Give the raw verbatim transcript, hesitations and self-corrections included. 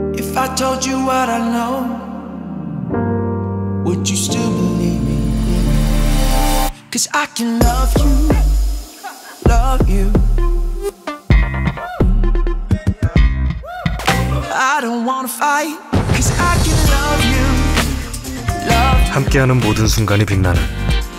If I told you what I know, would you still believe me? Cause I can love you, love you. I don't wanna fight, cause I can love you, love you. 함께하는 모든 순간이 빛나는